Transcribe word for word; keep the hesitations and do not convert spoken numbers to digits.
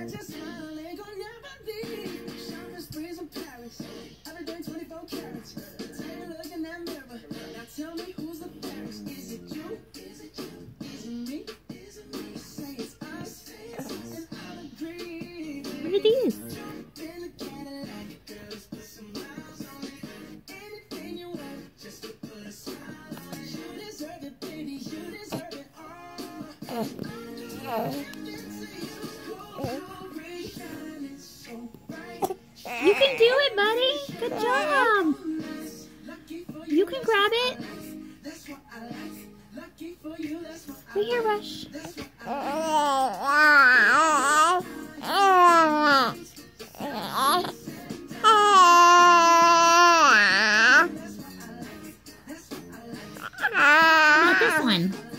just smile, ain't gonna never leave. Shopping sprees in Paris, every day twenty-four carats. Take a look in that mirror, now tell me who's the fairest. Is it you? Is it you? Is it me? Is it me? Say it's us, and I'll agree. Look at these. Jump in the Cadillac, girls, put some miles on it. Anything you want, just to put a smile on it. You deserve it, baby, you deserve it all. You can do it, buddy. Good job. You can grab it. Right here, Rush. Not this one.